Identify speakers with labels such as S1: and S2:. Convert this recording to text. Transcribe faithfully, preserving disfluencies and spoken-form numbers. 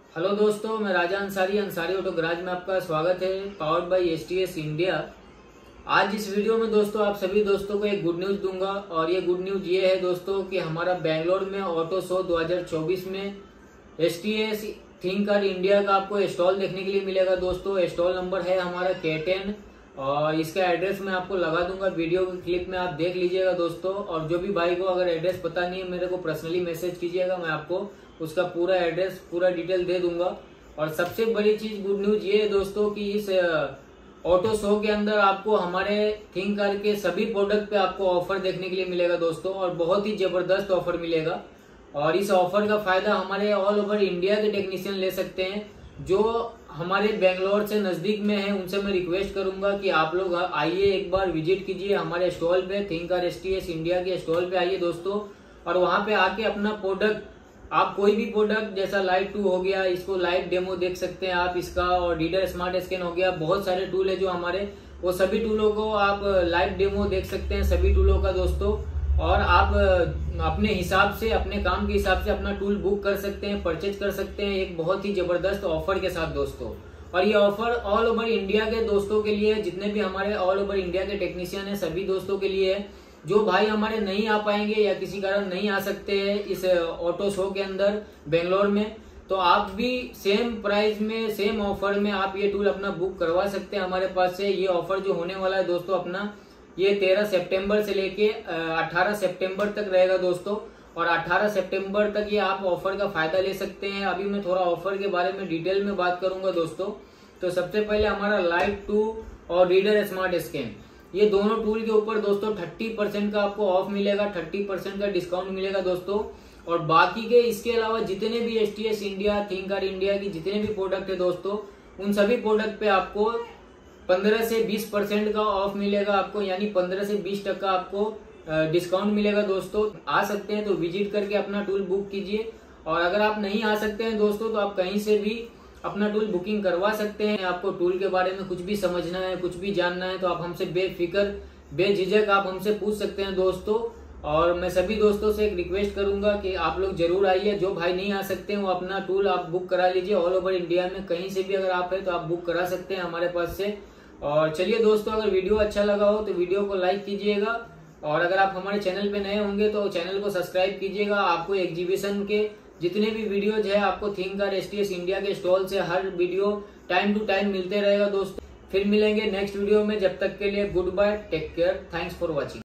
S1: Hello दोस्तों, मैं Raja Ansari Ansari auto garage में आपका स्वागत है। Powered by STS India. आज इस वीडियो में दोस्तों आप सभी दोस्तों को एक गुड न्यूज दूंगा और ये गुड न्यूज ये है दोस्तों कि हमारा बेंगलोर में ऑटो शो दो हज़ार चौबीस में एसटीएस थिंक कार इंडिया का आपको स्टॉल देखने के लिए मिलेगा। दोस्तों स्टॉल नंबर है हमारा के टेन और इसका एड्रेस मैं आपको लगा दूंगा वीडियो के क्लिप में, आप देख लीजिएगा दोस्तों। और जो भी भाई को अगर एड्रेस पता नहीं है मेरे को पर्सनली मैसेज कीजिएगा, मैं आपको उसका पूरा एड्रेस पूरा डिटेल दे दूंगा। और सबसे बड़ी चीज गुड न्यूज ये है दोस्तों कि इस ऑटो शो के अंदर आपको हमारे थिंक कार के सभी प्रोडक्ट पे आपको ऑफर देखने के लिए मिलेगा दोस्तों, और बहुत ही जबरदस्त ऑफर मिलेगा। और इस ऑफर का फायदा हमारे ऑल ओवर इंडिया के टेक्नीशियन ले सकते हैं। जो हमारे बेंगलोर से नजदीक में है उनसे मैं रिक्वेस्ट करूंगा कि आप लोग आइए, एक बार विजिट कीजिए हमारे स्टॉल पे, थिंक कार एसटीएस इंडिया के स्टॉल पे आइए दोस्तों। और वहां पे आके अपना प्रोडक्ट, आप कोई भी प्रोडक्ट जैसा लाइट टू हो गया, इसको लाइव डेमो देख सकते हैं आप इसका, और रीडर स्मार्ट स्कैन हो गया, बहुत सारे टूल है जो हमारे, वो सभी टूलों को आप लाइव डेमो देख सकते हैं सभी टूलों का दोस्तों। और आप अपने हिसाब से, अपने काम के हिसाब से अपना टूल बुक कर सकते हैं, परचेज कर सकते हैं एक बहुत ही जबरदस्त ऑफर के साथ दोस्तों। और ये ऑफर ऑल ओवर इंडिया के दोस्तों के लिए है, जितने भी हमारे ऑल ओवर इंडिया के टेक्नीशियन है सभी दोस्तों के लिए है। जो भाई हमारे नहीं आ पाएंगे या किसी कारण नहीं आ सकते हैं इस ऑटो शो के अंदर बेंगलोर में, तो आप भी सेम प्राइस में, सेम ऑफर में आप ये टूल अपना बुक करवा सकते हैं हमारे पास से। ये ऑफर जो होने वाला है दोस्तों अपना, ये तेरह सितंबर से लेके अठारह सितंबर तक रहेगा दोस्तों। और अठारह सितंबर तक ये आप ऑफर का फायदा ले सकते हैं। अभी मैं थोड़ा ऑफर के बारे में डिटेल में बात करूंगा दोस्तों। तो सबसे पहले हमारा लाइट टू और रीडर स्मार्ट स्कैन, ये दोनों टूल के ऊपर दोस्तों तीस परसेंट का आपको ऑफ मिलेगा, तीस परसेंट का डिस्काउंट मिलेगा दोस्तों। और बाकी के इसके अलावा जितने भी STS India, think car India की जितने भी प्रोडक्ट है दोस्तों, उन सभी प्रोडक्ट पे आपको पंद्रह से बीस परसेंट का ऑफ मिलेगा आपको, यानी पंद्रह से बीस तक का आपको डिस्काउंट मिलेगा दोस्तों। आ सकते हैं तो विजिट करके अपना टूल बुक कीजिए। और अगर आप नहीं आ सकते हैं दोस्तों तो आप कहीं से भी अपना टूल बुकिंग करवा सकते हैं। आपको टूल के बारे में कुछ भी समझना है, कुछ भी जानना है, तो आप हमसे बेफिक्र बेझिझक आप हमसे पूछ सकते हैं दोस्तों। और मैं सभी दोस्तों से एक रिक्वेस्ट करूंगा कि आप लोग जरूर आइए। जो भाई नहीं आ सकते हैं वो अपना टूल आप बुक करा लीजिए। ऑल ओवर इंडिया में कहीं से भी अगर आप है तो आप बुक करा सकते हैं हमारे पास से। और चलिए दोस्तों, अगर वीडियो अच्छा लगा हो तो वीडियो को लाइक कीजिएगा, और अगर आप हमारे चैनल पे नए होंगे तो चैनल को सब्सक्राइब कीजिएगा। आपको एग्जीबिशन के जितने भी वीडियोज है आपको थिंक कार एसटीएस इंडिया के स्टॉल से हर वीडियो टाइम टू टाइम मिलते रहेगा दोस्तों। फिर मिलेंगे नेक्स्ट वीडियो में, जब तक के लिए goodbye, take care, thanks for watching.